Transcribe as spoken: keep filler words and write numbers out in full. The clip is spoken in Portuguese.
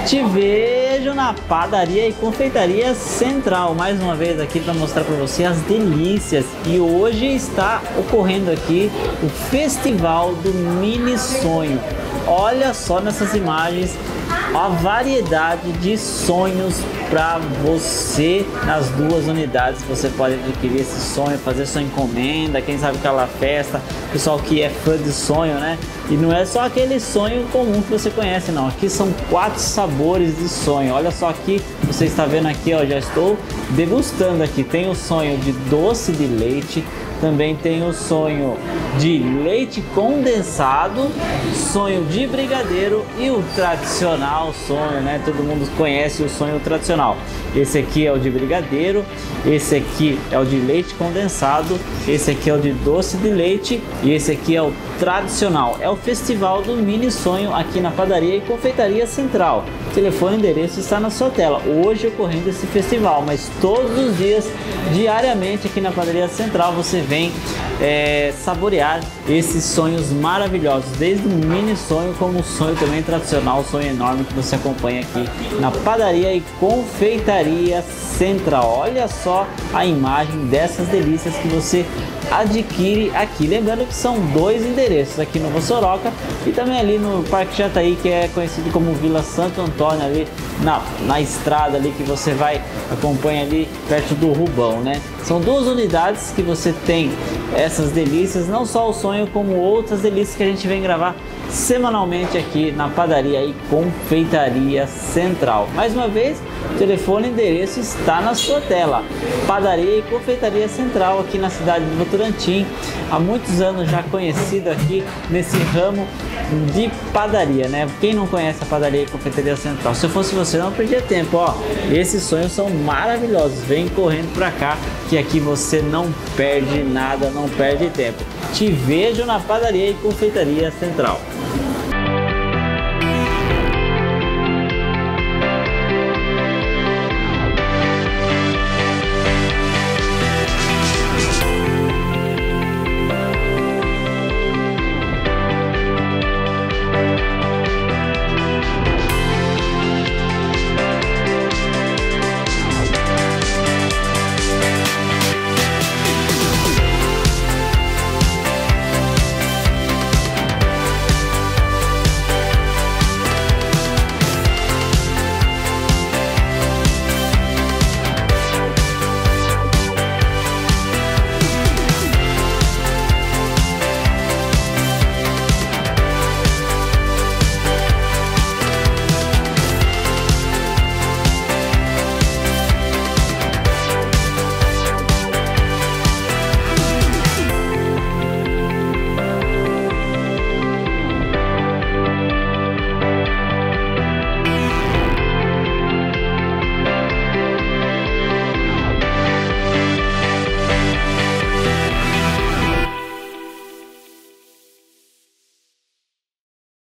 Te vejo na Padaria e Confeitaria Central, mais uma vez aqui para mostrar para você as delícias. E hoje está ocorrendo aqui o Festival do Mini Sonho. Olha só nessas imagens a variedade de sonhos para você nas duas unidades. Você pode adquirir esse sonho, fazer sua encomenda, quem sabe aquela festa, pessoal que é fã de sonho, né? E não é só aquele sonho comum que você conhece, não. Aqui são quatro sabores de sonho. Olha só aqui, você está vendo aqui, ó, já estou degustando aqui. Tem o sonho de doce de leite, também tem o sonho de leite condensado, sonho de brigadeiro e o tradicional sonho, né? Todo mundo conhece o sonho tradicional. Esse aqui é o de brigadeiro, esse aqui é o de leite condensado, esse aqui é o de doce de leite e esse aqui é o tradicional. É o Festival do Mini Sonho aqui na Padaria e Confeitaria Central. O telefone e endereço está na sua tela. Hoje ocorrendo esse festival, mas todos os dias, diariamente aqui na Padaria Central, você vem é, saborear esses sonhos maravilhosos, desde o mini sonho como o sonho também tradicional, o sonho enorme que você acompanha aqui na Padaria e Confeitaria Central. Olha só a imagem dessas delícias que você adquire aqui. Lembrando que são dois endereços, aqui no Vossoroca e também ali no Parque Jataí, que é conhecido como Vila Santo Antônio, ali na, na estrada ali que você vai, acompanha ali perto do Rubão, né? São duas unidades que você tem essas delícias, não só o sonho, como outras delícias que a gente vem gravar semanalmente aqui na Padaria e Confeitaria Central. Mais uma vez, o telefone e endereço está na sua tela. Padaria e Confeitaria Central aqui na cidade de Votorantim, há muitos anos já conhecido aqui nesse ramo de padaria, né? Quem não conhece a Padaria e Confeitaria Central? Se eu fosse você, não perdia tempo, ó. Esses sonhos são maravilhosos. Vem correndo pra cá, que aqui você não perde nada, não perde tempo. Te vejo na Padaria e Confeitaria Central.